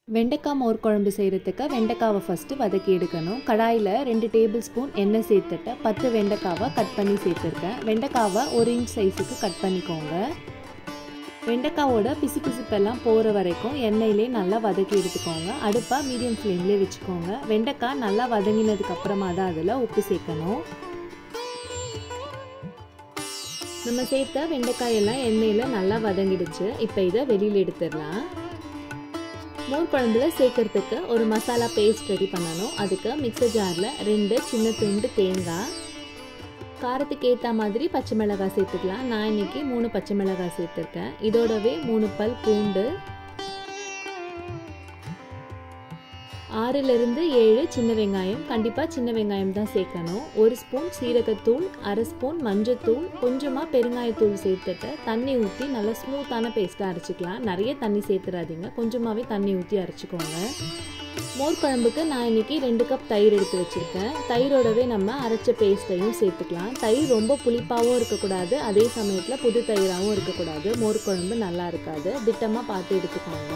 வெண்டைக்காய் மோர் குழம்பு செய்கிறதுக்கு வெண்டைக்காவை ஃபஸ்ட்டு வதக்கி எடுக்கணும். கடாயில் 2 டேபிள் ஸ்பூன் எண்ணெய் சேர்த்துட்டு 10 வெண்டைக்காவை கட் பண்ணி சேர்த்துருக்கேன். வெண்டைக்காவை 1 இன்ச் சைஸுக்கு கட் பண்ணிக்கோங்க. வெண்டைக்காவோட பிசுப்பெல்லாம் போகிற வரைக்கும் எண்ணெயிலே நல்லா வதக்கி எடுத்துக்கோங்க. அடுப்பை மீடியம் ஃப்ளேம்லேயே வச்சுக்கோங்க. வெண்டைக்காய் நல்லா வதங்கினதுக்கு அப்புறமா தான் அதில் உப்பு சேர்க்கணும். நம்ம சேர்த்த வெண்டைக்காயெல்லாம் எண்ணெயில் நல்லா வதங்கிடுச்சு. இப்போ இதை வெளியில் எடுத்துடலாம். மோர் குழம்புல சேர்க்கறதுக்கு ஒரு மசாலா பேஸ்ட் ரெடி பண்ணணும். அதுக்கு மிக்சர் ஜாரில் 2 சின்ன துண்டு தேங்காய், காரத்துக்கு ஏற்ற மாதிரி பச்சை மிளகாய் சேர்த்துக்கலாம். நான் இன்னைக்கு 3 பச்சை மிளகாய் சேர்த்துருக்கேன். இதோடவே 3 பல் பூண்டு, 6லிருந்து 7 சின்ன வெங்காயம். கண்டிப்பாக சின்ன வெங்காயம் தான் சேர்க்கணும். 1 ஸ்பூன் சீரகத்தூள், 1/2 ஸ்பூன் மஞ்சத்தூள், கொஞ்சமாக பெருங்காயத்தூள் சேர்த்துட்டு தண்ணி ஊற்றி நல்லா ஸ்மூத்தான பேஸ்ட்டாக அரைச்சிக்கலாம். நிறைய தண்ணி சேர்த்துறாதீங்க, கொஞ்சமாகவே தண்ணி ஊற்றி அரைச்சிக்கோங்க. மோர் குழம்புக்கு நான் இன்னைக்கு 2 கப் தயிர் எடுத்து வச்சுருக்கேன். தயிரோடவே நம்ம அரைச்ச பேஸ்ட்டையும் சேர்த்துக்கலாம். தயிர் ரொம்ப புளிப்பாகவும் இருக்கக்கூடாது, அதே சமயத்தில் புது தயிராகவும் இருக்கக்கூடாது. மோர் குழம்பு நல்லா இருக்காது. திட்டமாக பார்த்து எடுத்துக்கோங்க.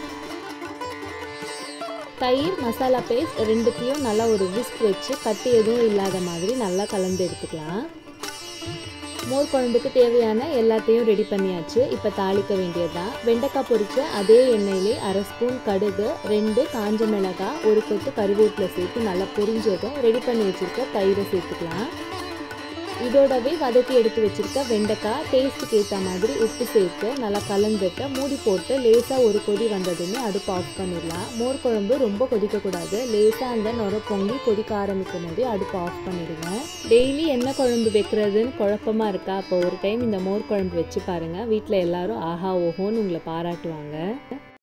தயிர், மசாலா பேஸ்ட் ரெண்டுத்தையும் நல்லா ஒரு விஸ்க் வச்சு கட்டி எதுவும் இல்லாத மாதிரி நல்லா கலந்து எடுத்துக்கலாம். மோர் குழம்புக்கு தேவையான எல்லாத்தையும் ரெடி பண்ணியாச்சு. இப்போ தாளிக்க வேண்டியதுதான். வெண்டைக்காய் பொரிச்ச அதே எண்ணெயிலே 1/2 ஸ்பூன் கடுகு, 2 காஞ்ச மிளகாய், 1 கொத்து கருவேப்பிலை சேர்த்து நல்லா பொரிஞ்சதும் ரெடி பண்ணி வச்சுருக்க தயிரை சேர்த்துக்கலாம். இதோடவே வதக்கி எடுத்து வச்சுருக்க வெண்டைக்காய், டேஸ்ட்டுக்கு ஏற்ற மாதிரி உப்பு சேர்த்து நல்லா கலந்துட்டு மூடி போட்டு லேசாக ஒரு கொதி வந்ததுமே அடுப்பு ஆஃப் பண்ணிடலாம். மோர் குழம்பு ரொம்ப கொதிக்கக்கூடாது. லேசாக அந்த நுர பொங்கி கொதிக்க ஆரம்பிக்கும் போதே அடுப்பு ஆஃப் பண்ணிடுங்க. டெய்லி என்ன குழம்பு வைக்கிறதுன்னு குழப்பமாக இருக்கா? அப்போ ஒரு டைம் இந்த மோர் குழம்பு வச்சு பாருங்கள். வீட்டில் எல்லாரும் ஆஹா ஓஹோன்னு உங்களை பாராட்டுவாங்க.